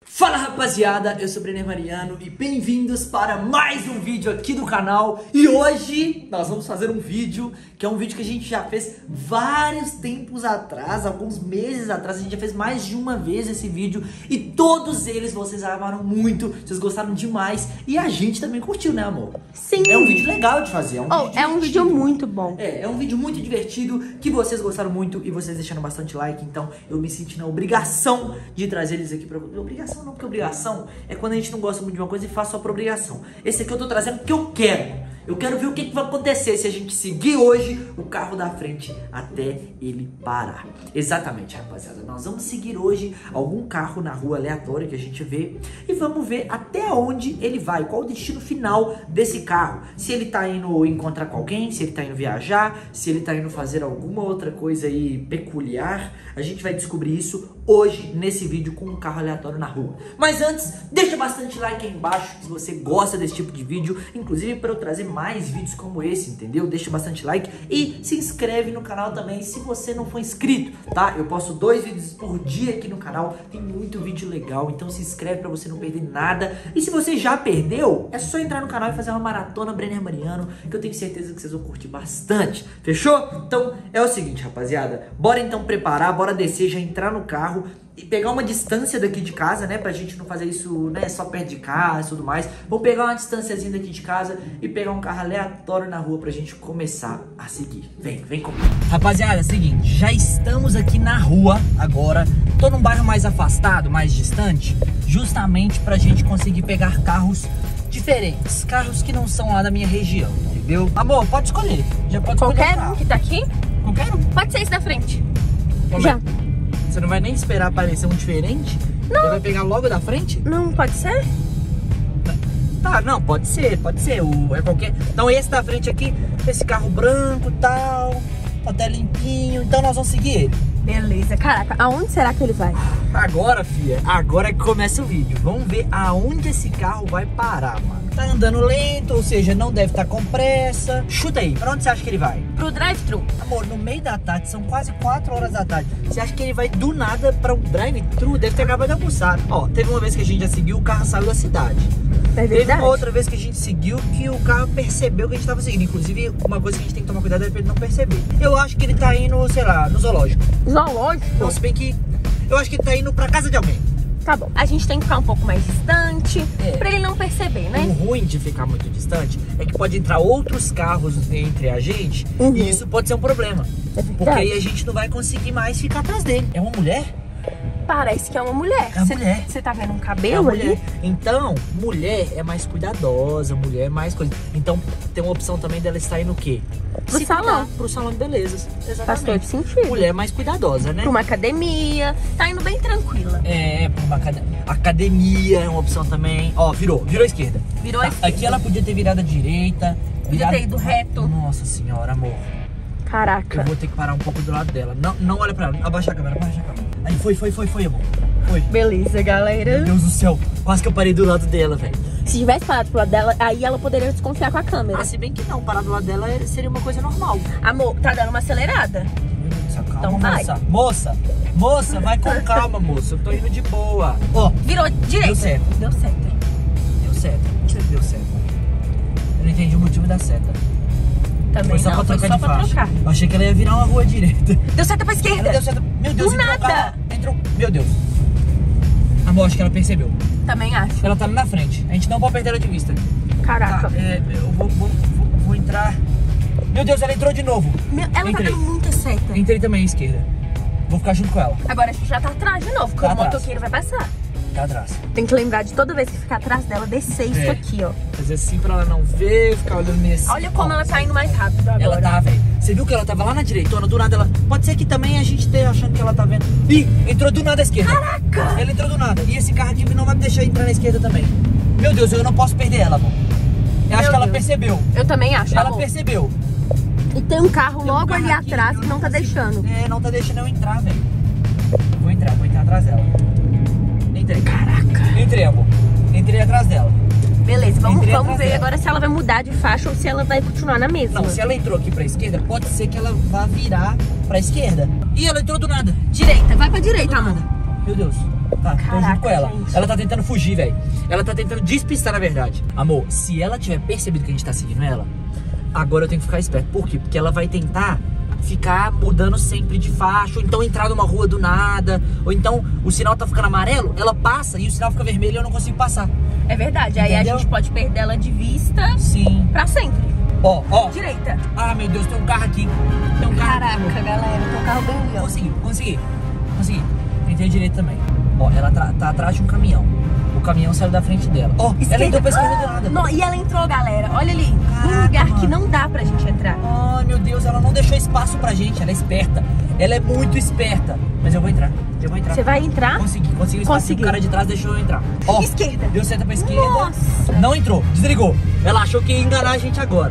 Fala rapaziada, eu sou o Brenner Mariano e bem-vindos para mais um vídeo aqui do canal. E hoje nós vamos fazer um vídeo que é um vídeo que a gente já fez vários tempos atrás, alguns meses atrás. A gente já fez mais de uma vez esse vídeo e todos eles vocês amaram muito, vocês gostaram demais e a gente também curtiu, né amor? Sim. É um vídeo legal de fazer, é um vídeo muito bom. É um vídeo muito divertido, que vocês gostaram muito e vocês deixaram bastante like, então eu me senti na obrigação de trazer eles aqui pra vocês. Obrigação não, porque obrigação é quando a gente não gosta muito de uma coisa e faz só por obrigação. Esse aqui eu tô trazendo porque eu quero. Eu quero ver o que vai acontecer se a gente seguir hoje o carro da frente até ele parar. Exatamente, rapaziada. Nós vamos seguir hoje algum carro na rua aleatória que a gente vê e vamos ver até onde ele vai, qual o destino final desse carro. Se ele tá indo encontrar com alguém, se ele tá indo viajar, se ele tá indo fazer alguma outra coisa aí peculiar. A gente vai descobrir isso hoje nesse vídeo com um carro aleatório na rua. Mas antes, deixa bastante like aí embaixo se você gosta desse tipo de vídeo, inclusive para eu trazer mais vídeos como esse, entendeu? Deixa bastante like e se inscreve no canal também se você não for inscrito, tá? Eu posto 2 vídeos por dia aqui no canal, tem muito vídeo legal, então se inscreve para você não perder nada. E se você já perdeu, é só entrar no canal e fazer uma maratona Brenner Mariano, que eu tenho certeza que vocês vão curtir bastante, fechou? Então é o seguinte, rapaziada, bora então preparar, bora descer, já entrar no carro e pegar uma distância daqui de casa, né? Pra gente não fazer isso, né? Só perto de casa e tudo mais. Vou pegar uma distânciazinha daqui de casa e pegar um carro aleatório na rua pra gente começar a seguir. Vem comigo. Rapaziada, é o seguinte, já estamos aqui na rua agora. Tô num bairro mais afastado, mais distante, justamente pra gente conseguir pegar carros diferentes. Carros que não são lá da minha região, entendeu? Amor, pode escolher. Já pode escolher. Qualquer um que tá aqui? Qualquer um. Pode ser esse da frente. Como Já. Você não vai nem esperar aparecer um diferente? Não. Você vai pegar logo da frente? Não, pode ser? Tá, não, pode ser. É qualquer. Então esse da frente aqui, esse carro branco e tal, tá até limpinho. Então nós vamos seguir ele. Beleza. Caraca, aonde será que ele vai? Agora, filha, agora é que começa o vídeo. Vamos ver aonde esse carro vai parar, mano. Tá andando lento, ou seja, não deve estar com pressa. Chuta aí, pra onde você acha que ele vai? Pro drive-thru. Amor, no meio da tarde, são quase 4 horas da tarde. Você acha que ele vai do nada pra um drive-thru? Deve ter acabado de almoçar. Ó, teve uma vez que a gente já seguiu, o carro saiu da cidade. É Teve verdade. uma outra vez que a gente seguiu que o carro percebeu que a gente tava seguindo. Inclusive, uma coisa que a gente tem que tomar cuidado é pra ele não perceber. Eu acho que ele tá indo, sei lá, no zoológico. Zoológico? Não, se bem que eu acho que ele tá indo pra casa de alguém. Tá bom. A gente tem que ficar um pouco mais distante pra ele não perceber, né? O ruim de ficar muito distante é que pode entrar outros carros entre a gente e isso pode ser um problema. É verdade. Porque aí a gente não vai conseguir mais ficar atrás dele. É uma mulher? Parece que é uma mulher. É uma mulher. Você tá vendo um É cabelo uma ali? mulher. Então, mulher é mais cuidadosa, mulher é mais coisa. Então, tem uma opção também dela estar indo o quê? Pro salão. Cuidar, pro salão de belezas. Faz Exatamente. todo sentido. Mulher é mais cuidadosa, né? Pra uma academia. Tá indo bem tranquila. É, pra uma academia é uma opção também. Ó, virou à esquerda. Virou à esquerda. Aqui ela podia ter virado à direita. Podia ter ido reto. Nossa senhora, amor. Caraca. Eu vou ter que parar um pouco do lado dela. Não olha pra ela. Abaixa a câmera, abaixa a câmera. Aí foi, amor. Foi. Beleza, galera. Meu Deus do céu. Quase que eu parei do lado dela, velho. Se tivesse parado pro lado dela, aí ela poderia desconfiar com a câmera. Ah, se bem que não, parar do lado dela seria uma coisa normal. Amor, tá dando uma acelerada. Meu Deus do céu, calma, Então vai. Moça, vai com calma, moça. Eu tô indo de boa. Ó, Virou direita. Deu certo. Deu certo. Deu certo. Eu não entendi o motivo da seta. Também Foi só não, pra foi trocar só de pra faixa. trocar. Eu achei que ela ia virar uma rua direita. Deu certo pra esquerda. Ela deu certo. Meu Deus, Do entrou nada. o carro. Entrou. Meu Deus. Amor, acho que ela percebeu. Também acho. Ela tá ali na frente. A gente não pode perder ela de vista. Caraca. Tá, eu vou entrar. Meu Deus, ela entrou de novo. Ela Entrei. tá dando muita seta. Entrei também à esquerda. Vou ficar junto com ela. Agora a gente já tá atrás de novo, porque Tá o atrás. motoqueiro vai passar. Tá atrás. Tem que lembrar de toda vez que ficar atrás dela, descer isso aqui, ó. Fazer assim pra ela não ver, ficar olhando meio assim. Olha como Ó, ela tá indo mais rápido agora. Ela tá, velho. Você viu que ela tava lá na direitona, do nada ela... Pode ser que também a gente esteja achando que ela tá vendo. Ih, entrou do nada à esquerda. Caraca! Ela entrou do nada. E esse carro aqui não vai me deixar entrar na esquerda também. Meu Deus, eu não posso perder ela, amor. Eu acho que ela percebeu. Eu também acho, Ela amor. percebeu. E tem um carro Tem um logo carro ali aqui, atrás eu que não tá consigo- deixando. É, não tá deixando eu entrar, velho. Vou entrar atrás dela. Entrei. Caraca! Entrei, amor. Entrei atrás dela. Beleza, vamos Entrei atrás ver dela. agora se ela vai mudar de faixa ou se ela vai continuar na mesma. Não, se ela entrou aqui pra esquerda, pode ser que ela vá virar pra esquerda. E ela entrou do nada. Direita, vai pra direita, amor. Meu Deus. Tá, tô junto com ela. gente. Ela tá tentando fugir, velho. Ela tá tentando despistar, na verdade. Amor, se ela tiver percebido que a gente tá seguindo ela, agora eu tenho que ficar esperto. Por quê? Porque ela vai tentar ficar mudando sempre de faixa, ou então entrar numa rua do nada, ou então o sinal tá ficando amarelo, ela passa e o sinal fica vermelho e eu não consigo passar. É verdade, aí Entendeu? a gente pode perder ela de vista Sim. pra sempre. Ó, ó. Direita. Ah, meu Deus, tem um carro aqui. Tem um carro aqui, amor. Caraca, galera, tem um carro bem ali, ó. Consegui. Entrei direito também. Ó, ela tá atrás de um caminhão. O caminhão saiu da frente dela. Ó, ela entrou pra esquerda do nada. Não, e ela entrou, galera. Olha ali. Caraca, Num lugar que mano. não dá pra gente entrar. Ai, meu Deus, ela não deixou espaço pra gente. Ela é esperta. Ela é muito esperta. Mas eu vou entrar. Você vai entrar? Consegui o espaço. Conseguiu. O cara de trás deixou eu entrar. Ó, Esquerda. deu seta pra esquerda. Nossa. Não entrou. Desligou. Ela achou que ia enganar a gente agora.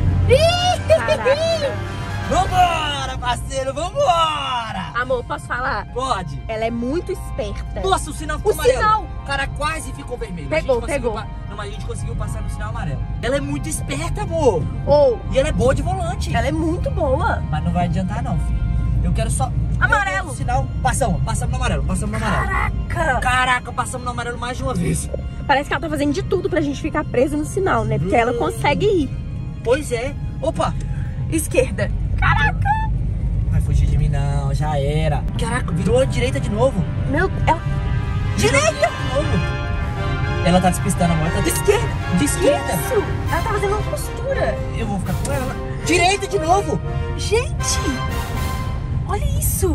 Caraca. Vambora, parceiro. Vambora. Amor, posso falar? Pode. Ela é muito esperta. Nossa, o sinal ficou O amarelo. sinal. O cara quase ficou vermelho. Pegou, a gente conseguiu pegou. Não, mas a gente conseguiu passar no sinal amarelo. Ela é muito esperta, amor. Ou, E ela é boa de volante. ela é muito boa. Mas não vai adiantar não, filho. Eu quero só... Amarelo. Eu quero o sinal. Passamos no amarelo. Caraca. Caraca, passamos no amarelo mais de uma vez. Parece que ela tá fazendo de tudo pra gente ficar preso no sinal, né? Porque ela consegue ir. Pois é. Opa. Esquerda. Caraca. Vai fugir de mim não, já era. Caraca, virou a direita de novo. Meu... Ela... Direita. De novo. Ela tá despistando, amor. Ela tá Esquerda. de esquerda. Isso. Ela tá fazendo uma postura. Eu vou ficar com ela. Direita de novo. Gente. Olha isso.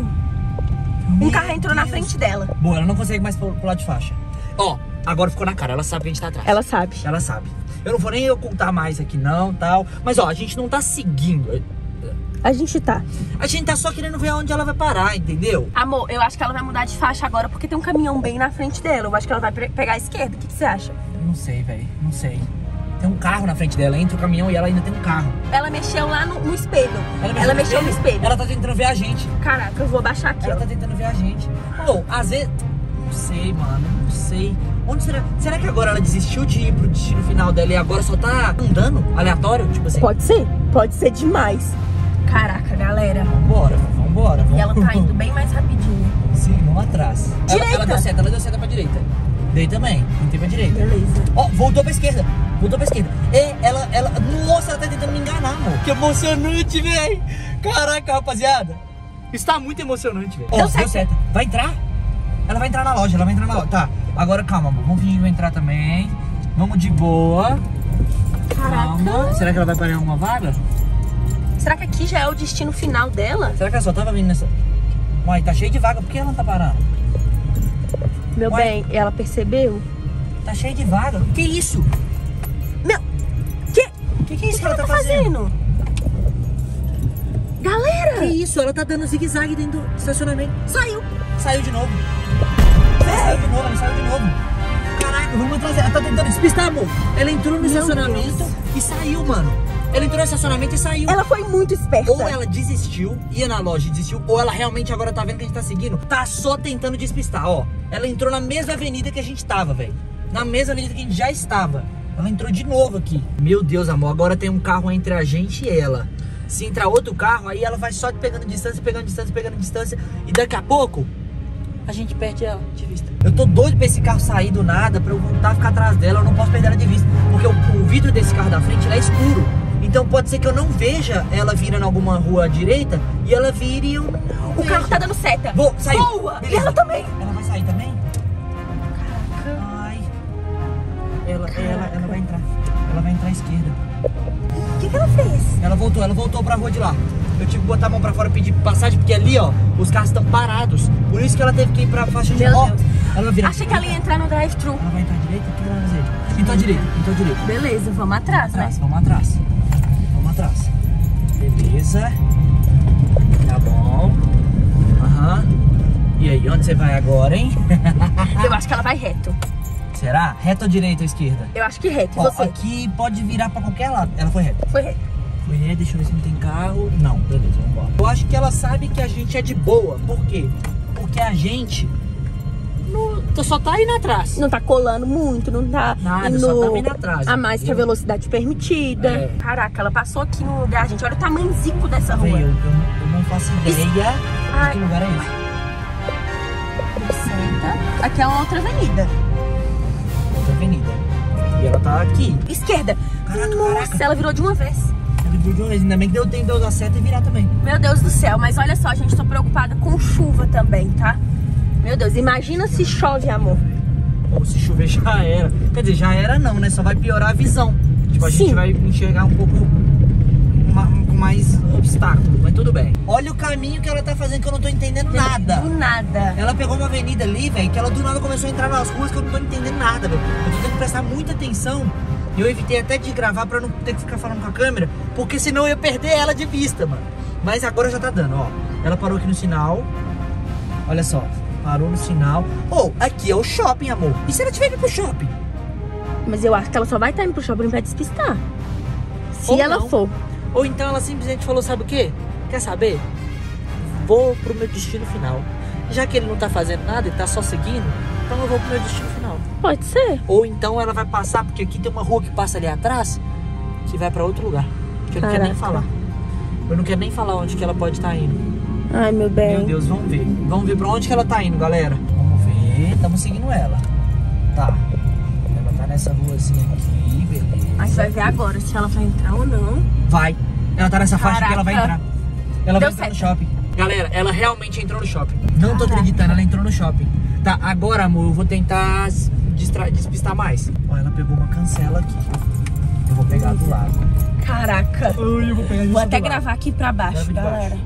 Um carro entrou na frente dela. Bom, ela não consegue mais pular de faixa. Ó, agora ficou na cara, ela sabe que a gente tá atrás. Ela sabe. Ela sabe. Eu não vou nem ocultar mais aqui não, tal. Mas ó, a gente não tá seguindo. A gente tá. A gente tá só querendo ver onde ela vai parar, entendeu? Amor, eu acho que ela vai mudar de faixa agora porque tem um caminhão bem na frente dela. Eu acho que ela vai pegar a esquerda. O que você acha? Não sei, velho. Não sei. Tem um carro na frente dela, entra o caminhão e ela ainda tem um carro. Ela mexeu lá no espelho. Ela mexeu no espelho. Ela tá tentando ver a gente. Caraca, eu vou baixar aqui, Ela ó. tá tentando ver a gente. Pô, às vezes... Não sei, mano. Não sei. Onde será? Será que agora ela desistiu de ir pro destino final dela e agora só tá andando aleatório? Tipo assim. Pode ser demais. Caraca, galera. Vambora. E ela tá indo bem mais rapidinho. Sim, vamos atrás. Direita. Ela deu seta pra direita. Dei também. Entrei pra direita. Beleza. Ó, voltou pra esquerda. É, ela... Nossa, ela tá tentando me enganar, amor. Que emocionante, velho. Caraca, rapaziada. Isso tá muito emocionante, velho. Ó, deu seta. Vai entrar? Ela vai entrar na loja, Tá, agora calma, amor. Vamos fingir que vai entrar também. Vamos de boa. Caraca. Calma. Será que ela vai parar em alguma vaga? Será que aqui já é o destino final dela? Será que ela só tava vindo nessa... Uai, tá cheio de vaga. Por que ela não tá parando? Meu Ué. bem, ela percebeu? Tá cheio de vaga. Que isso? Meu... Que é isso que ela tá fazendo? Galera! Que isso? Ela tá dando zigue-zague dentro do estacionamento. Saiu de novo. Ela saiu de novo. Caraca, vamos atrás. Ela tá tentando despistar, amor. Ela entrou no estacionamento e saiu, mano. Ela entrou no estacionamento e saiu. Ela foi muito esperta. Ou ela desistiu, ia na loja e desistiu, ou ela realmente agora tá vendo que a gente tá seguindo. Tá só tentando despistar, ó. Ela entrou na mesma avenida que a gente tava, velho. Na mesma avenida que a gente já estava. Ela entrou de novo aqui. Meu Deus, amor, agora tem um carro entre a gente e ela. Se entrar outro carro, aí ela vai só pegando distância. E daqui a pouco, a gente perde ela de vista. Eu tô doido pra esse carro sair do nada, pra eu voltar a ficar atrás dela. Eu não posso perder ela de vista, porque o vidro desse carro da frente, ele é escuro. Então pode ser que eu não veja ela virando alguma rua à direita e ela vire e eu não O carro tá dando seta. Saiu. Boa! Beleza. E ela também. Ela vai sair também? Caraca. Ai. Ela vai entrar. Ela vai entrar à esquerda. O que ela fez? Ela voltou pra rua de lá. Eu tive que botar a mão pra fora e pedir passagem, porque ali, ó, os carros estão parados. Por isso que ela teve que ir pra faixa de Meu ó. Deus. Ela vai virar. Achei que ela ia entrar no drive-thru. Ela vai entrar à direita? O que ela vai fazer? Entrou à direita. Beleza, vamos atrás, né? Vamos atrás. Beleza. Tá bom. Aham. E aí, onde você vai agora, hein? Eu acho que ela vai reto. Será? Reta ou direita ou esquerda? Eu acho que reto. E Ó, você? aqui pode virar pra qualquer lado. Ela foi reta. Foi reto. Deixa eu ver se não tem carro. Não, beleza, vamos embora. Eu acho que ela sabe que a gente é de boa. Por quê? Porque a gente só tá indo atrás. Não tá colando muito, não tá Nada, indo só tá indo atrás. a mais que a velocidade permitida. É. Caraca, ela passou aqui no lugar, gente. Olha o tamanhozinho dessa rua. Eu não faço ideia de que lugar é esse. Senta. Aqui é uma outra avenida. Outra avenida. E ela tá aqui. Esquerda. Caraca, Nossa, caraca. ela virou de uma vez. Ela virou de uma vez. Ainda bem que deu tempo de eu usar a seta e virar também. Meu Deus do céu, mas olha só, gente, tô preocupada com chuva também, tá? Meu Deus, imagina se chove, amor. Ou se chover já era. Quer dizer, já era não, né? Só vai piorar a visão. Tipo, a Sim. gente vai enxergar um pouco com mais obstáculo, mas tudo bem. Olha o caminho que ela tá fazendo que eu não tô entendendo nada. Do nada. Ela pegou uma avenida ali, velho, que ela do nada começou a entrar nas ruas que eu não tô entendendo nada, velho. Eu tô tendo que prestar muita atenção. E eu evitei até de gravar pra não ter que ficar falando com a câmera, porque senão eu ia perder ela de vista, mano. Mas agora já tá dando, ó. Ela parou aqui no sinal. Olha só, parou no sinal. Oh, aqui é o shopping, amor. E se ela tiver indo pro shopping? Mas eu acho que ela só vai estar indo pro shopping pra despistar. Se Ou ela não. for. Ou então ela simplesmente falou, sabe o quê? Quer saber? Vou pro meu destino final. Já que ele não tá fazendo nada, ele tá só seguindo, então eu vou pro meu destino final. Pode ser. Ou então ela vai passar, porque aqui tem uma rua que passa ali atrás, que vai pra outro lugar. Que eu não quero nem falar. Eu não quero nem falar onde que ela pode estar indo. Ai, meu bem. Meu Deus, vamos ver. Vamos ver pra onde que ela tá indo, galera. Vamos ver. Estamos seguindo ela. Tá. Ela tá nessa ruazinha aqui, beleza. A gente vai ver agora se ela vai entrar ou não. Vai. Ela tá nessa faixa que ela vai entrar. Ela vai Deu entrar no certo. shopping. Galera, ela realmente entrou no shopping. Não tô acreditando, ela entrou no shopping. Tá, agora, amor, eu vou tentar despistar mais. Ó, ela pegou uma cancela aqui. Eu vou pegar do lado. Caraca. Ai, eu vou pegar Vou até gravar aqui pra baixo, Grava de baixo. galera.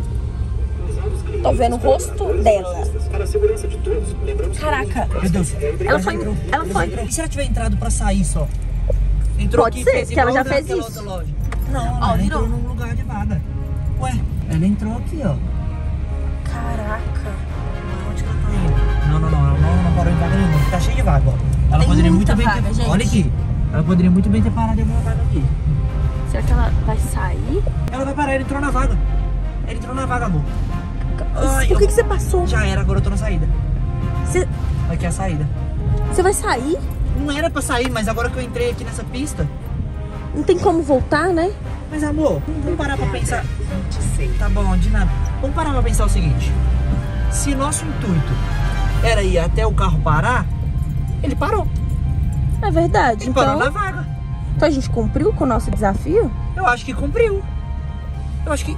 Tô vendo o rosto dela. Para a segurança de todos, lembramos Caraca. Meu Deus. Ela foi. Ela foi. E se ela tiver entrado pra sair só? Entrou Pode aqui, ser, fez que ela igual já fez naquela isso. outra loja. Não, Ó, ela virou. entrou num lugar de vaga. Ué, ela entrou aqui, ó. Caraca. Onde que ela tá indo? Não parou em vaga nenhuma. Tá cheio de vaga, ó. Ela Tem poderia muita muito bem vaga, ter... gente. Olha aqui. Ela poderia muito bem ter parado em alguma vaga aqui. Será que ela vai sair? Ela vai parar, ele entrou na vaga. Ele entrou na vaga, amor. Ai, Por que você passou? Já era, agora eu tô na saída. Você Aqui é a saída. vai sair? Não era pra sair, mas agora que eu entrei aqui nessa pista... Não tem como voltar, né? Mas, amor, vamos parar pra pensar... Tá bom, de nada. Vamos parar pra pensar o seguinte. Se nosso intuito era ir até o carro parar, ele parou. É verdade. Ele Então, parou na vaga. então a gente cumpriu com o nosso desafio? Eu acho que cumpriu. Eu acho que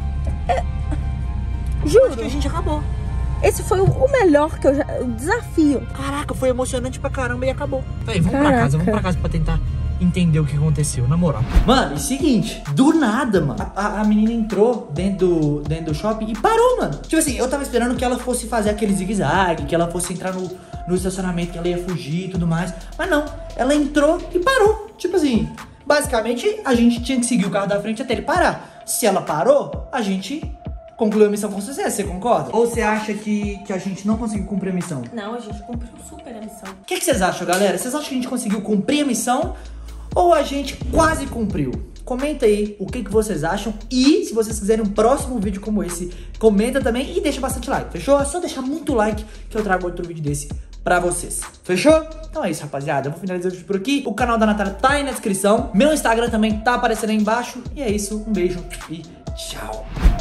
Juro. a gente acabou. Esse foi o melhor que eu já... O desafio. Caraca, foi emocionante pra caramba e acabou. Véi, vamos pra Caraca. casa, vamos pra casa pra tentar entender o que aconteceu, na moral. Mano, e seguinte, do nada, mano, a menina entrou dentro do shopping e parou, mano. Tipo assim, eu tava esperando que ela fosse fazer aquele zigue-zague, que ela fosse entrar no estacionamento, que ela ia fugir e tudo mais. Mas não, ela entrou e parou. Tipo assim, basicamente, a gente tinha que seguir o carro da frente até ele parar. Se ela parou, a gente concluiu a missão com sucesso, você concorda? Ou você acha que a gente não conseguiu cumprir a missão? Não, a gente cumpriu super a missão. O que vocês acham, galera? Vocês acham que a gente conseguiu cumprir a missão ou a gente quase cumpriu? Comenta aí o que vocês acham e se vocês quiserem um próximo vídeo como esse, comenta também e deixa bastante like, fechou? É só deixar muito like que eu trago outro vídeo desse pra vocês, fechou? Então é isso, rapaziada, eu vou finalizar o vídeo por aqui. O canal da Natália tá aí na descrição, meu Instagram também tá aparecendo aí embaixo. E é isso, um beijo e tchau!